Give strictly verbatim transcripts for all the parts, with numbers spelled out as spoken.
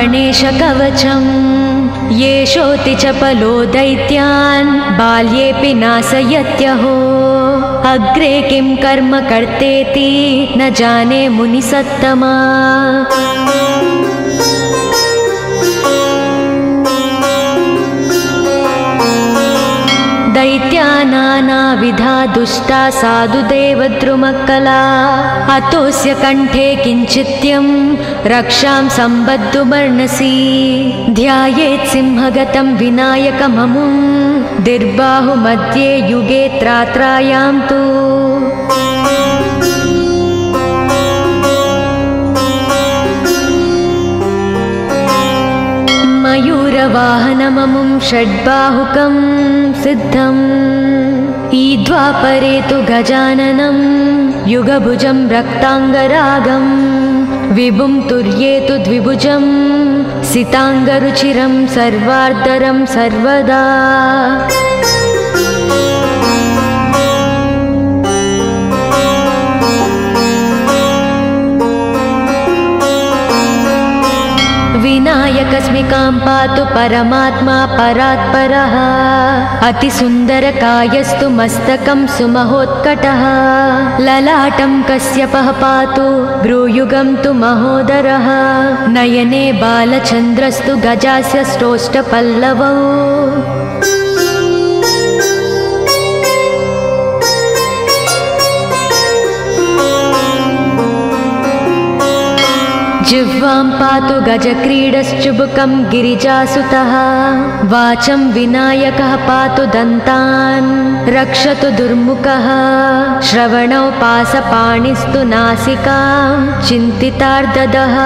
गणेशकवचम् येषोति चपलो दैत्यान् बाल्येऽपि नाशयत्यहो अग्रे किं कर्म कर्तेति न जाने मुनिसत्तमा। दैत्या नानाविधा दुष्टा साधुदेवद्रुमक्कला अतोऽस्य कण्ठे किञ्चित्यं रक्षां सम्बद्धुमर्णसि ध्यायेत् सिंहगतं विनायकममुं दिर्बाहुमध्ये युगे त्रात्रायां तु मयूरवाहनममुं षड्बाहुकं सिद्धम् ईद्वापरे तु गजाननं युगभुजं रक्ताङ्गरागं विभुं तुर्ये तु द्विभुजं सिताङ्गरुचिरं सर्वार्धरं सर्वदा। विनायकस्मिकां पातु परमात्मा परात्परः अतिसुन्दरकायस्तु मस्तकं सुमहोत्कटः ललाटं कश्यपः पातु भ्रूयुगं तु महोदरः नयने बालचन्द्रस्तु गजास्य स्रोष्ठपल्लवौ जिह्वां पातु गजक्रीडश्चुबुकं गिरिजासुतः वाचं विनायकः पातु दन्तान् रक्षतु दुर्मुखः श्रवणौ पासपाणिस्तु नासिकां चिन्तितार्ददः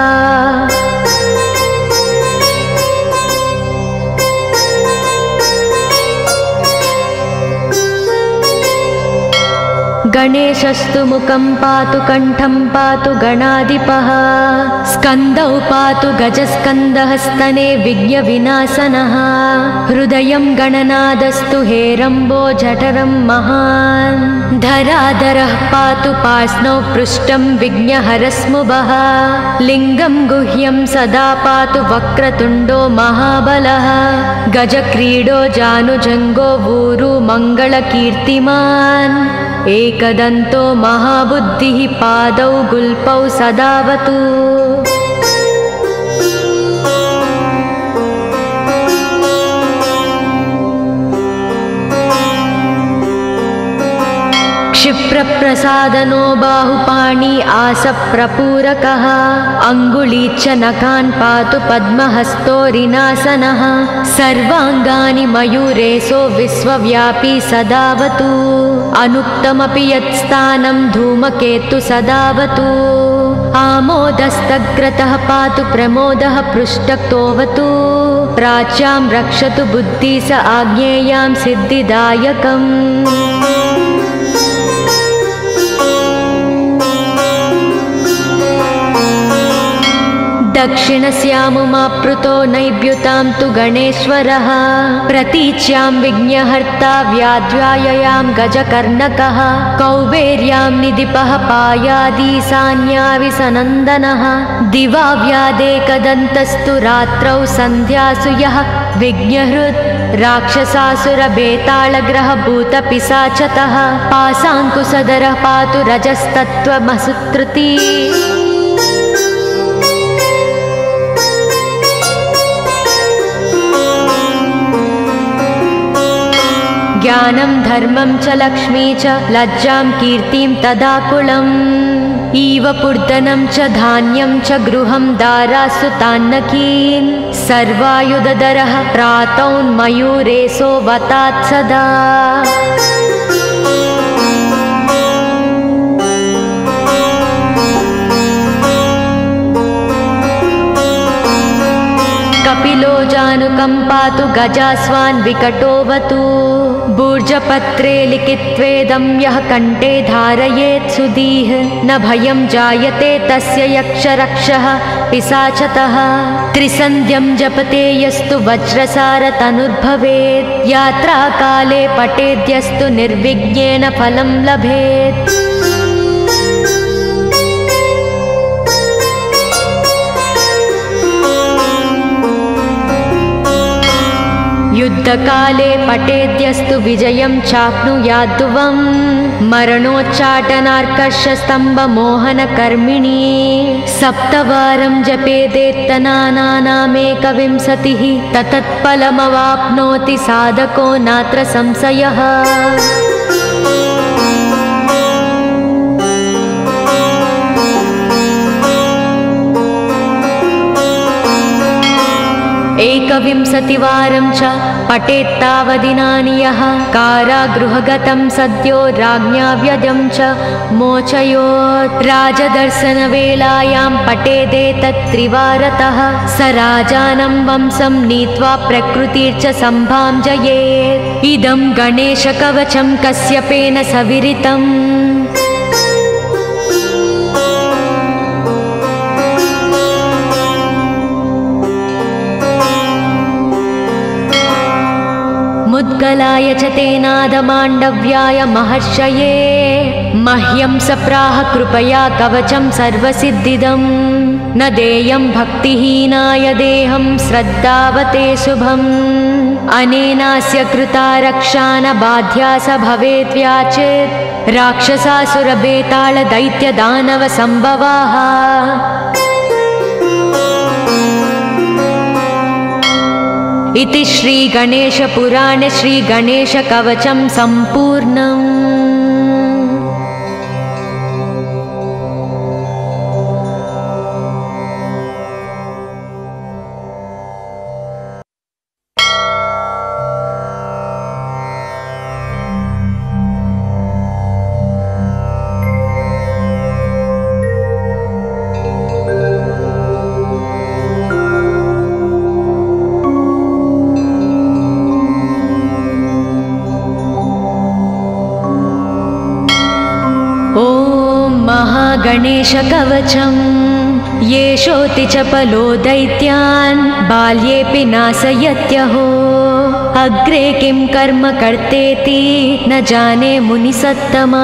गणेशस्तु मुखं पातु कण्ठं पातु गणाधिपः स्कन्दौ पातु गजस्कन्दः स्तने विघ्नविनाशनः हृदयं गणनादस्तु हेरम्बो जठरं महान् धराधरः पातु पार्ष्णौ पृष्ठं विघ्नहरस्मुभः लिङ्गं गुह्यं सदा पातु वक्रतुण्डो महाबलः गजक्रीडो जानुजङ्गो ऊरु मङ्गलकीर्तिमान् एकदन्तो महाबुद्धिः पादौ गुल्पौ सदावतु क्षिप्रप्रसादनो बाहुपाणि आसप्रपूरकः अङ्गुलीच्च नखान् पातु पद्महस्तोरिनासनः सर्वाङ्गानि मयूरेशो विश्वव्यापी सदावतु अनुक्तमपि यत्स्थानं धूमकेतु सदावतु आमोदस्तग्रतः पातु प्रमोदः पृष्ठक्तोऽवतु प्राच्यां रक्षतु बुद्धि स आज्ञेयां सिद्धिदायकम् दक्षिणस्यामुमाप्लुतो नैव्युतां तु गणेश्वरः प्रतीच्यां विघ्नहर्ता व्याध्याययां गजकर्णकः कौबेर्यां निधिपः पायादीशान्याविसनन्दनः दिवा व्यादेकदन्तस्तु रात्रौ सन्ध्यासु यः विघ्नहृत् राक्षसासुरबेतालग्रहभूतपिशाचतः पाशाङ्कुशधरः पातु रजस्तत्त्वमसुत्रुति ज्ञानं धर्मं च लक्ष्मी च लज्जां कीर्तिं तदाकुलम् इव पूर्धनं च धान्यं च गृहं दारासु तान्नकीन् सर्वायुधधरः प्रातौन्मयूरेशो वतात् सदा कपिलो जानुकं पातु गजास्वान् विकटोऽवतु भूर्जपत्रे लिखित्वेदं यः कण्ठे धारयेत् सुधीः न भयं जायते तस्य यक्षरक्षः पिशाचतः त्रिसन्ध्यं जपते यस्तु वज्रसारतनुर्भवेत् यात्राकाले पठेद्यस्तु निर्विघ्नेन फलं लभेत् युद्धकाले पठेद्यस्तु विजयं चाप्नुयाद्ध्रुवं मरणोच्चाटनार्कर्षस्तम्भमोहनकर्मिणी सप्तवारं जपेदेत्तनानामेकविंशतिः ततत्फलमवाप्नोति साधको नात्र संशयः। एकविंशतिवारं च पठेत्तावदिनानि यः कारागृहगतं सद्यो राज्ञा व्यजं च मोचयोत् राजदर्शनवेलायां पठेदेतत् त्रिवारतः स राजानं वंशं नीत्वा प्रकृतिर्च सम्भाजयेत्। इदं गणेशकवचं कश्यपेन सविरितम्। मुद्गलाय च तेनादमाण्डव्याय महर्षये मह्यं सप्राह कृपया कवचं सर्वसिद्धिदं न देयं भक्तिहीनाय देहं श्रद्धावते शुभम् अनेनास्य कृता रक्षा न बाध्या स भवेद्व्याचेत् राक्षसासुरबेताल दैत्यदानव संभवाः। इति श्री गणेशपुराणे श्री गणेशकवचं सम्पूर्णम्। गणेशकवचं येषोऽति चपलो दैत्यान् बाल्येऽपि नाशयत्यहो अग्रे किं कर्म कर्तेति न जाने मुनिसत्तमा।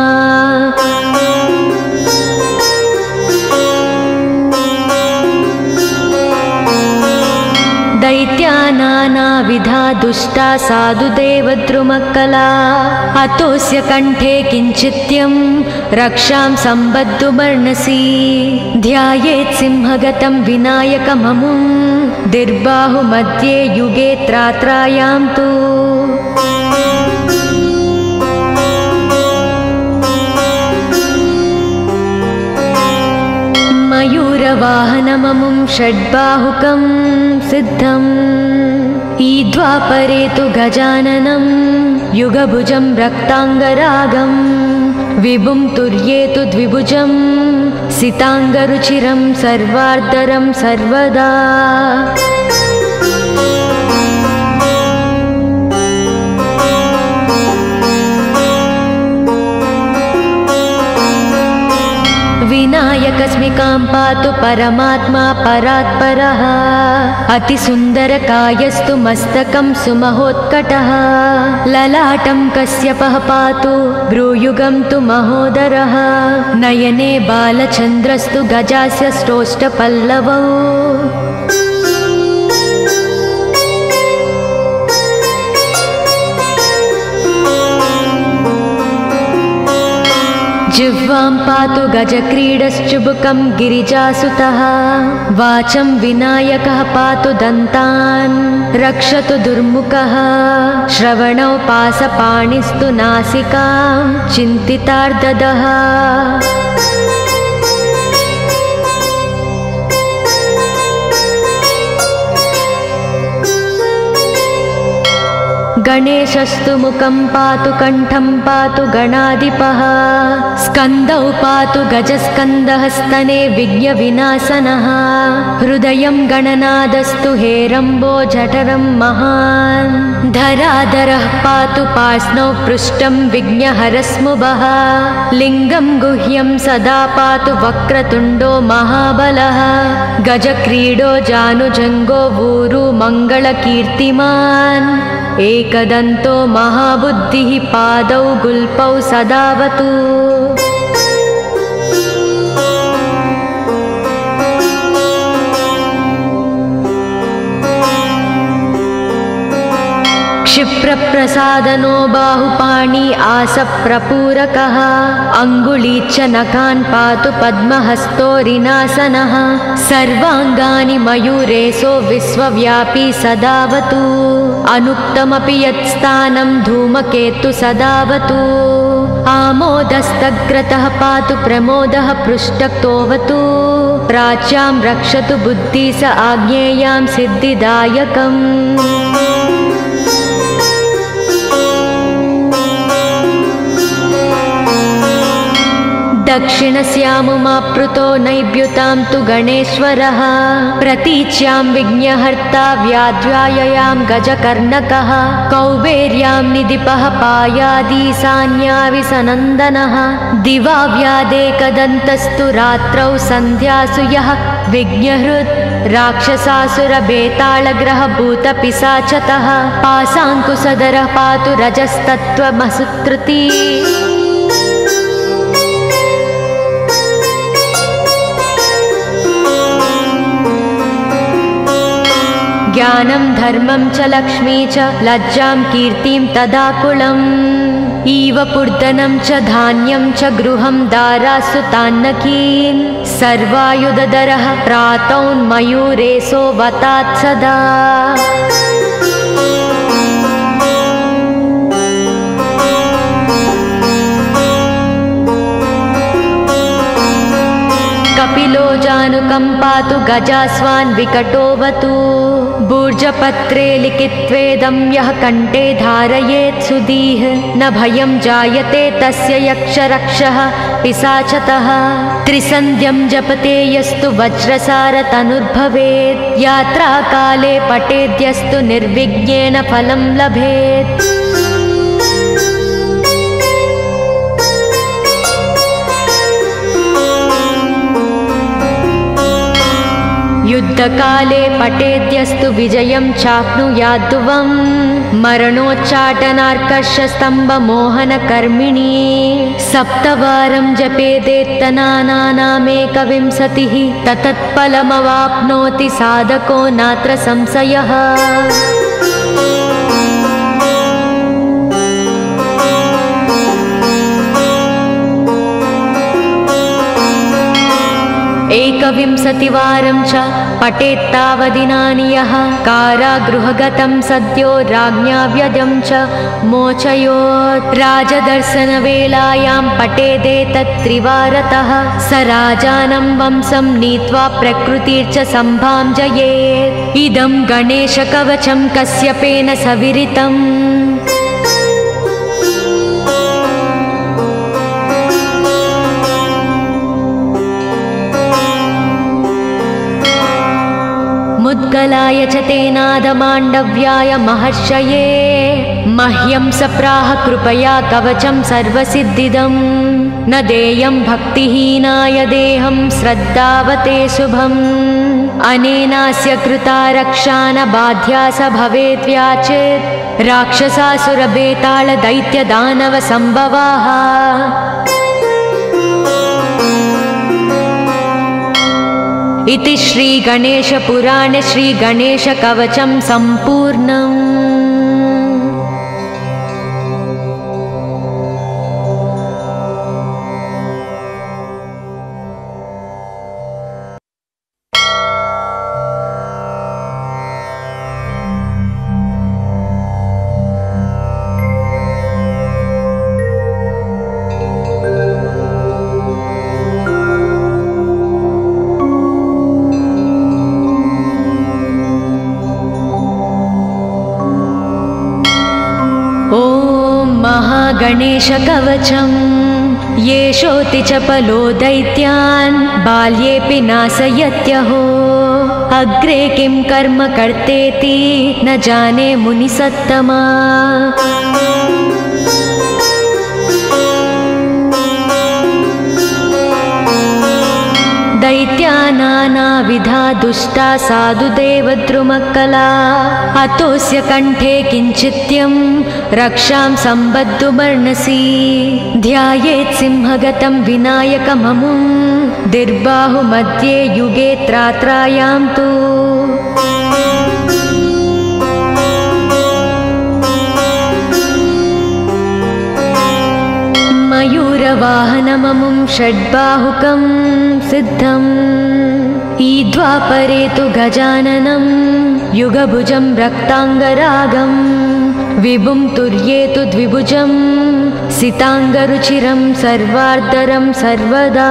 दैत्या नानाविधा दुष्टा साधुदेवद्रुमकला अतोऽस्य कण्ठे किञ्चित्यं रक्षां सम्बद्धुमर्णसि ध्यायेत् सिंहगतं विनायकममुं दिर्बाहुमध्ये युगे त्रात्रायां तु मयूरवाहनममुं षड्बाहुकं सिद्धम् ईद्वापरे तु गजाननं युगभुजं रक्ताङ्गरागं विभुं तुर्ये तु द्विभुजं सिताङ्गरुचिरं सर्वार्धरं सर्वदा। विनायकस्मिकां पातु परमात्मा परात्परः अतिसुन्दरकायस्तु मस्तकं सुमहोत्कटः ललाटं कश्यपः पातु भ्रूयुगं तु महोदरः नयने बालचन्द्रस्तु गजास्य स्रोष्ठपल्लवौ जिह्वां पातु गजक्रीडश्चुबुकं गिरिजासुतः वाचं विनायकः पातु दन्तान् रक्षतु दुर्मुखः श्रवणौ पासपाणिस्तु नासिकां चिन्तितार्ददः। गणेशस्तु मुखं पातु कण्ठं पातु गणाधिपः स्कन्दौ पातु गजस्कन्दः स्तने विघ्नविनाशनः हृदयं गणनादस्तु हेरम्बो जठरं महान् धराधरः पातु पार्ष्णौ पृष्ठं विघ्नहरस्मुभः लिङ्गं गुह्यं सदा पातु वक्रतुण्डो महाबलः गजक्रीडो जानुजङ्गो ऊरु मङ्गलकीर्तिमान् एकदन्तो महाबुद्धिः पादौ गुल्पौ सदावतु। क्षिप्रप्रसादनो बाहुपाणि आसप्रपूरकः अङ्गुली च नखान् पातु पद्महस्तोरिनासनः सर्वाङ्गानि मयूरेशो विश्वव्यापी सदावतु अनुक्तमपि यत्स्थानं धूमकेतु सदावतु आमोदस्तग्रतः पातु प्रमोदः पृष्ठतोऽवतु प्राच्यां रक्षतु बुद्धि स आज्ञेयां सिद्धिदायकम् दक्षिणस्यामुमाप्लुतो नैव्युतां तु गणेश्वरः प्रतीच्यां विघ्नहर्ता व्याध्याययां गजकर्णकः कौबेर्यां निधिपः पायादीशान्याविसनन्दनः दिवा व्यादेकदन्तस्तु रात्रौ सन्ध्यासु यः विघ्नहृत् राक्षसासुरबेतालग्रहभूतपिशाचतः पाशाङ्कुशधरः पातु रजस्तत्त्वमसुत्रुती ज्ञानं धर्मं च लक्ष्मी च लज्जां कीर्तिं तदाकुलम् इव पूर्धनं च धान्यं च गृहं दारासु तान्नकीन् सर्वायुधधरः प्रातौन्मयूरेशो वतात् सदा कपिलो जानुकम्पातु गजास्वान् विकटोऽवतु भूर्जपत्रे लिखित्वेदं यः कण्ठे धारयेत् सुधीः न भयं जायते तस्य यक्षरक्षः पिशाचतः त्रिसन्ध्यं जपते यस्तु वज्रसारतनुर्भवेत् यात्राकाले पठेद्यस्तु निर्विघ्नेन फलं लभेत् युद्धकाले पठेद्यस्तु विजयं चाप्नुयाद्ध्रुवम् मरणोच्चाटनार्कर्षस्तम्भमोहनकर्मिणी सप्तवारं जपेदेत्तनानामेकविंशतिः ततत्फलमवाप्नोति साधको नात्र संशयः एकविंशतिवारं च पठेत्तावदिनानि यः कारागृहगतं सद्यो राज्ञा व्यजं च मोचयोत् राजदर्शनवेलायां पठेदेतत्त्रिवारतः स राजानं वंशं नीत्वा प्रकृतिर्च सम्भाञ्जयेत् इदं गणेशकवचं कश्यपेन सविरितम् मुद्गलाय च तेनादमाण्डव्याय महर्षये मह्यं सप्राह कृपया कवचं सर्वसिद्धिदं न देयं भक्तिहीनाय देहं श्रद्धावते शुभम् अनेनास्य कृता रक्षा न बाध्या स भवेद्व्याचेत् राक्षसासुरबेतालदैत्यदानवसम्भवाः इति श्री गणेशपुराणे श्री गणेशकवचं सम्पूर्णम्। गणेशकवचं येषोऽति चपलो दैत्यान् बाल्येऽपि नाशयत्यहो अग्रे किं कर्म कर्तेति न जाने मुनिसत्तमा दैत्या नानाविधा दुष्टा साधुदेवद्रुमकला अतोऽस्य कण्ठे किञ्चित्यं रक्षां सम्बद्धुमर्णसि ध्यायेत् सिंहगतं विनायकममुं दिर्बाहुमध्ये युगे त्रात्रायां तु ममुं षड्बाहुकं सिद्धम् ईद्वापरे तु गजाननं युगभुजं रक्ताङ्गरागं विभुं तुर्येतु द्विभुजं सिताङ्गरुचिरं सर्वार्धरं सर्वदा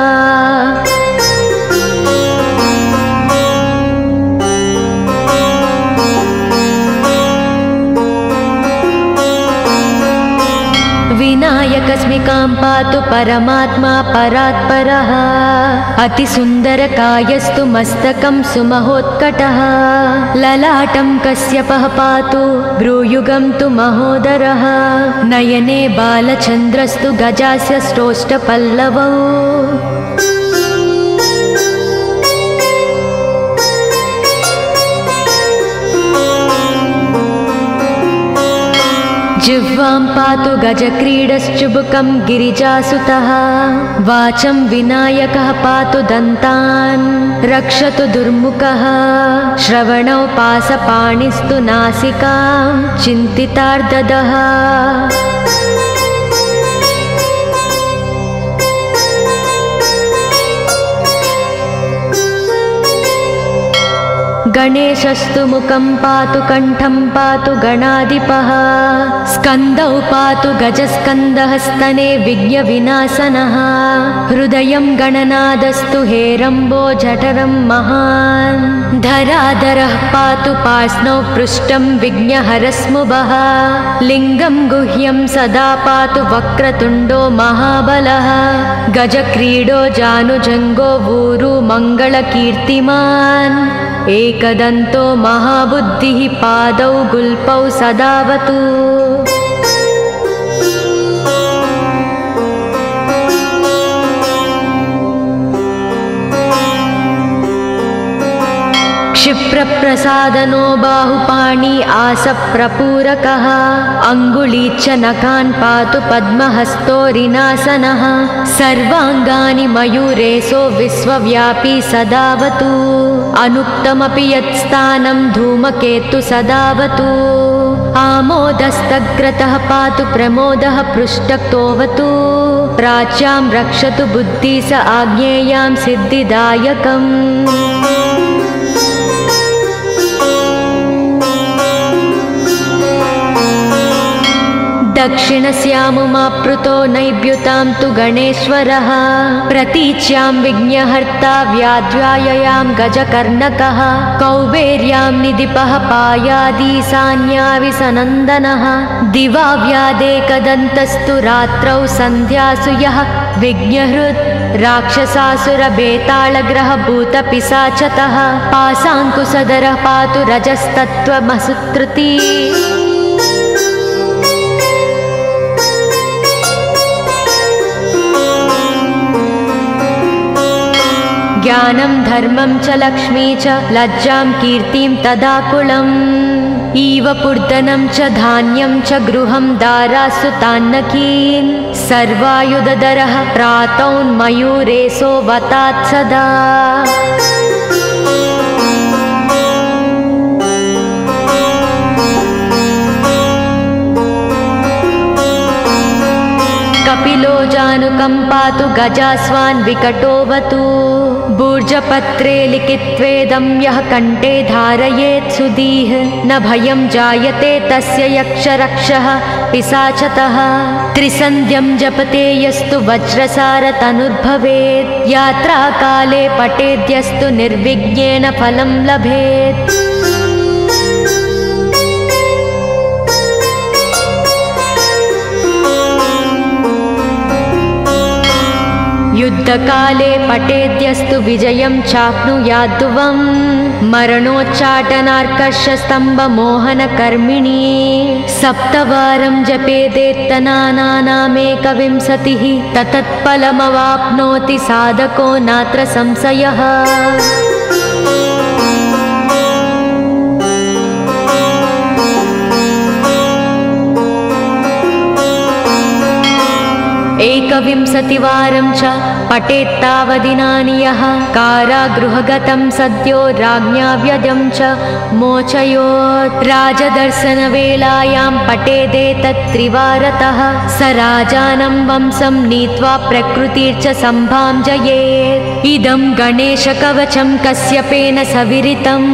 विनायकस्मिकां पातु परमात्मा परात्परः अतिसुन्दरकायस्तु मस्तकं सुमहोत्कटः ललाटं कश्यपः पातु भ्रूयुगं तु महोदरः नयने बालचन्द्रस्तु गजास्य स्रोष्ठपल्लवौ जिह्वां पातु गजक्रीडश्चुबुकं गिरिजासुतः वाचं विनायकः पातु दन्तान् रक्षतु दुर्मुखः श्रवणौ पासपाणिस्तु नासिकां चिन्तितार्ददः गणेशस्तु मुखं पातु कण्ठं पातु गणाधिपः स्कन्दौ पातु गजस्कन्दः स्तने विघ्नविनाशनः हृदयं गणनादस्तु हेरम्बो जठरं महान् धराधरः पातु पार्ष्णौ पृष्ठं विघ्नहरस्मुभः लिङ्गं गुह्यं सदा पातु वक्रतुण्डो महाबलः गजक्रीडो जानुजङ्गो ऊरु मङ्गलकीर्तिमान् एकदन्तो महाबुद्धिः पादौ गुल्पौ सदावतु क्षिप्रप्रसादनो बाहुपाणि आसप्रपूरकः अङ्गुलीच्च नखान् पातु पद्महस्तोरिनासनः सर्वाङ्गानि मयूरेशो विश्वव्यापी सदावतु अनुक्तमपि यत्स्थानं धूमकेतु सदावतु आमोदस्तग्रतः पातु प्रमोदः पृष्ठतोऽवतु प्राच्यां रक्षतु बुद्धि स आज्ञेयां सिद्धिदायकम् दक्षिणस्यामुमाप्लुतो नैव्युतां तु गणेश्वरः प्रतीच्यां विघ्नहर्ता व्याध्याययां गजकर्णकः कौबेर्यां निधिपः पायादीशान्याविसनन्दनः दिवा व्यादेकदन्तस्तु रात्रौ सन्ध्यासु यः विघ्नहृत् राक्षसासुरभेतालग्रह भूतपिशाचतः पाशाङ्कुशधरः पातु रजस्तत्त्वमसुत्रुति ज्ञानं धर्मं च लक्ष्मी च लज्जां कीर्तिं तदाकुलम् इव पूर्धनं च धान्यं च गृहं दारासु तान्नकीन् सर्वायुधधरः प्रातौन्मयूरेशो वतात् सदा कपिलो जानुकं पातु गजास्वान् विकटोऽवतु भूर्जपत्रे लिखित्वेदं यः कण्ठे धारयेत् सुधीः न भयं जायते तस्य यक्षरक्षः पिशाचतः त्रिसन्ध्यं जपते यस्तु वज्रसारतनुर्भवेत् यात्राकाले पठेद्यस्तु निर्विघ्नेन फलं लभेत् युद्धकाले पठेद्यस्तु विजयं चाप्नुयाद्ध्रुवम् मरणोच्चाटनार्कर्षस्तम्भमोहनकर्मिणी सप्तवारं जपेदेत्तनानामेकविंशतिः ततत्फलमवाप्नोति साधको नात्र संशयः एकविंशतिवारं च पठेत्तावदिनानि यः कारागृहगतं सद्यो राज्ञा व्यजं च मोचयोत् राजदर्शनवेलायां पठेदेतत् त्रिवारतः स राजानं वंशं नीत्वा प्रकृतिर्च सम्भाञ्जयेत् इदं गणेशकवचं कश्यपेन सविरितम्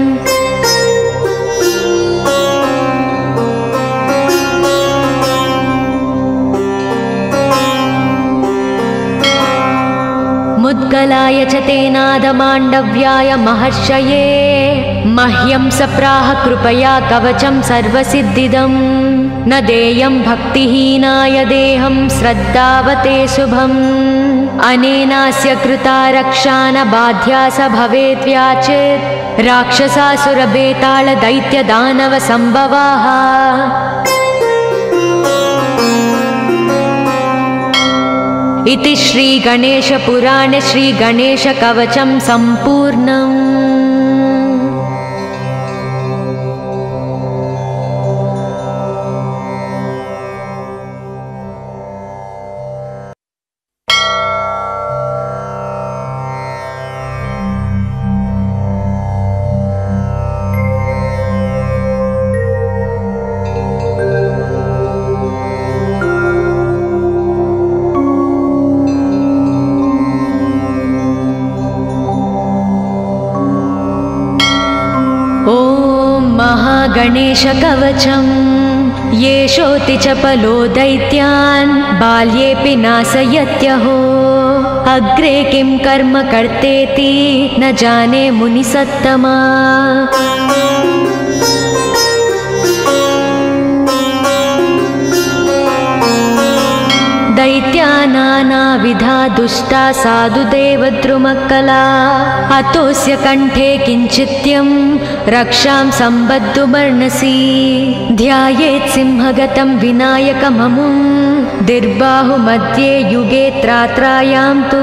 मुद्गलाय च तेनादमाण्डव्याय महर्षये मह्यं सप्राह कृपया कवचं सर्वसिद्धिदं न देयं भक्तिहीनाय देहं श्रद्धावते शुभम् अनेनास्य कृता रक्षा न बाध्या स भवेत् व्याचित् राक्षसासुरबेताल दैत्यदानव सम्भवाः इति श्री गणेशपुराणे श्री गणेशकवचं सम्पूर्णम्। गणेशकवचं येषोति च पलो दैत्यान् बाल्येऽपि नाशयत्यहो अग्रे किं कर्म कर्तेति न जाने मुनिसत्तमा दैत्या नानाविधा दुष्टा साधुदेवद्रुमक्कला अतोऽस्य कण्ठे किञ्चित्यं रक्षां सम्बद्धुमर्णसि ध्यायेत् सिंहगतं विनायकममुं दिर्बाहुमध्ये युगे त्रात्रायां तु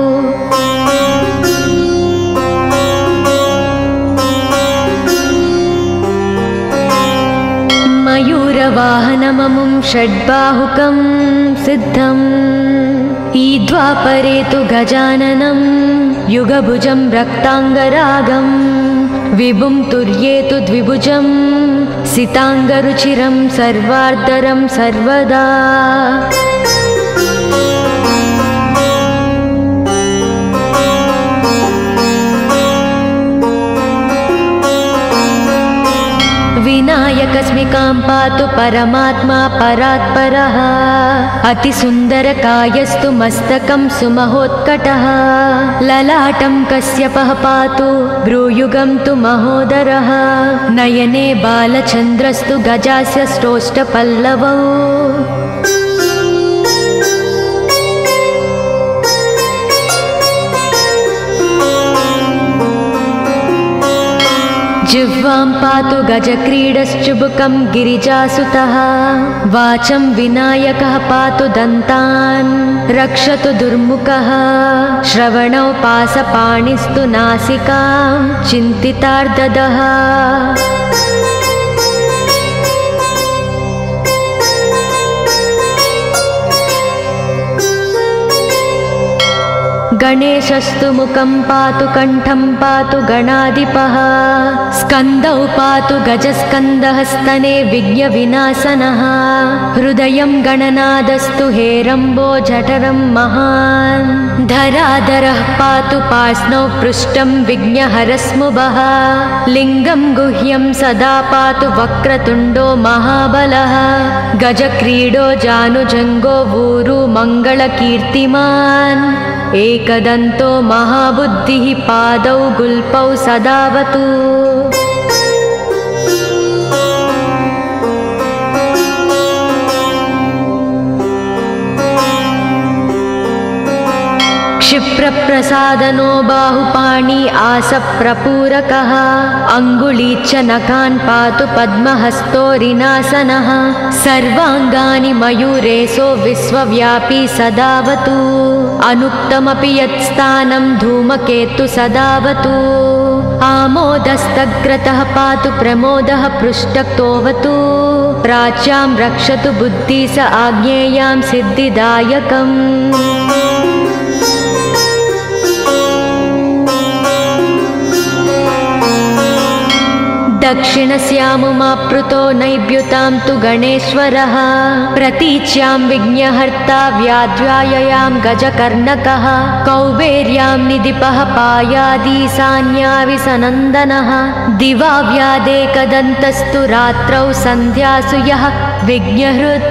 मयूरवाहनममुं षड्बाहुकं सिद्धम् ईद्वापरे तु गजाननं युगभुजं रक्ताङ्गरागं विभुं तुर्ये तु द्विभुजं सिताङ्गरुचिरं सर्वार्धरं सर्वदा विनायकस्मिकां पातु परमात्मा परात्परः अतिसुन्दरकायस्तु मस्तकं सुमहोत्कटः ललाटं कश्यपः पातु भ्रूयुगं तु महोदरः नयने बालचन्द्रस्तु गजास्य स्रोष्ठपल्लवौ जिह्वां पातु गजक्रीडश्चुबुकं गिरिजासुतः वाचं विनायकः पातु दन्तान् रक्षतु दुर्मुखः श्रवणौ पासपाणिस्तु नासिकां चिन्तितार्ददः गणेशस्तु मुखं पातु कण्ठं पातु गणाधिपः स्कन्दौ पातु गजस्कन्दः स्तने विघ्नविनाशनः हृदयं गणनादस्तु हेरम्बो जठरं महान् धराधरः पातु पार्ष्णौ पृष्ठं विघ्नहरस्मुभः लिङ्गं गुह्यं सदा पातु वक्रतुण्डो महाबलः गजक्रीडो जानुजङ्गो ऊरु मङ्गलकीर्तिमान् एकदन्तो महाबुद्धिः पादौ गुल्पौ सदावतु क्षिप्रप्रसादनो बाहुपाणि आसप्रपूरकः अङ्गुलीच्च नखान् पातु पद्महस्तोरिनासनः सर्वाङ्गानि मयूरेशो विश्वव्यापी सदावतु अनुक्तमपि यत्स्थानं धूमकेतु सदावतु आमोदस्तग्रतः पातु प्रमोदः पृष्ठतोऽवतु प्राच्यां रक्षतु बुद्धि स आज्ञेयां सिद्धिदायकम्। दक्षिणस्यामुमाप्लुतो नैव्युतां तु गणेश्वरः प्रतीच्यां विघ्नहर्ता व्याध्याययां गजकर्णकः कौबेर्यां निधिपः पायादीशान्याविसनन्दनः दिवा व्यादेकदन्तस्तु रात्रौ सन्ध्यासु यः विघ्नहृत्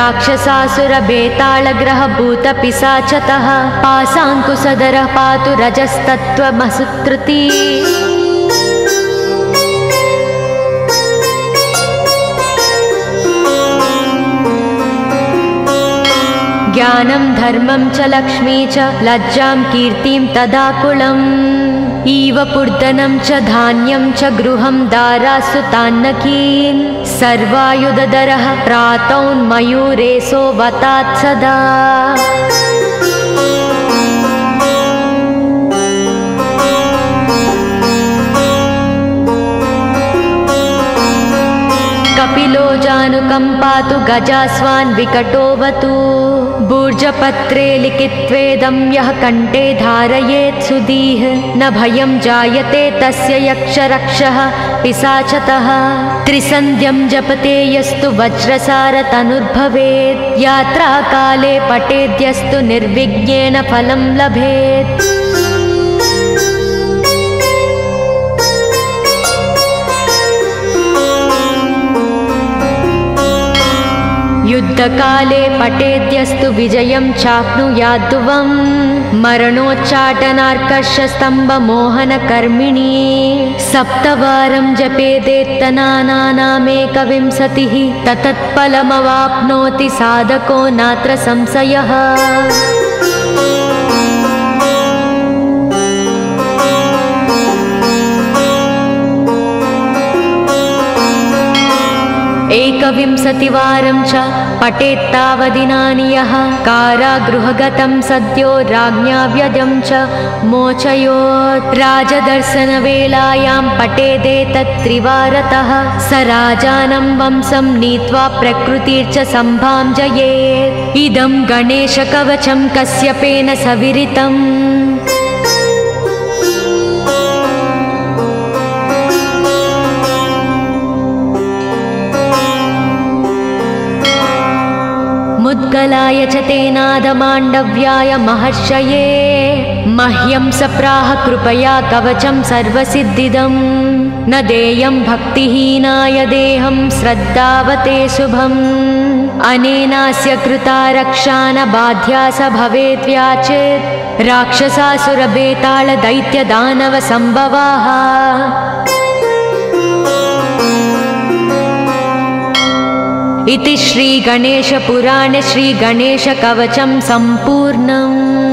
राक्षसासुरबेतालग्रहभूतपिशाचतः पासाङ्कुशधरः पातु रजस्तत्त्वमसुत्रुति। ज्ञानं धर्मं च लक्ष्मी च लज्जां कीर्तिं तदाकुलम् इव पूर्धनं च धान्यं च गृहं दारासु तान्नकीन् सर्वायुधधरः प्रातौन्मयूरेशो वतात् सदा। कपिलो जानुकम्पातु गजास्वान् विकटोऽवतु भूर्जपत्रे लिखित्वेदं यः कण्ठे धारयेत् सुधीः न भयं जायते तस्य यक्षरक्षः पिशाचतः। त्रिसन्ध्यं जपते यस्तु वज्रसारतनुर्भवेत् यात्राकाले पठेद्यस्तु निर्विघ्नेन फलं लभेत्। युद्धकाले पठेद्यस्तु विजयं चाप्नुयाद्ध्रुवं मरणोच्चाटनार्कषस्तम्भमोहनकर्मिणी सप्तवारं जपेदेत्तनानामेकविंशतिः ततत्फलमवाप्नोति साधको नात्र संशयः। एकविंशतिवारं च पठेत्तावदिनानि यः कारागृहगतं सद्यो राज्ञा व्यजं च मोचयोत् राजदर्शनवेलायां पठेदेतत्त्रिवारतः स राजानं वंशं नीत्वा प्रकृतिर्च सम्भां जयेत्। इदं गणेशकवचं कश्यपेन सविरितम्। मुद्गलाय च तेनादमाण्डव्याय महर्षये मह्यं सप्राह कृपया कवचं सर्वसिद्धिदं न देयं भक्तिहीनाय देहं श्रद्धावते शुभम् अनेनास्य कृता रक्षा न बाध्या स भवेद्व्याचेत् राक्षसासुरबेतालदैत्यदानवसम्भवाः। इति श्री गणेश पुराणे श्री गणेश कवचं सम्पूर्णम्।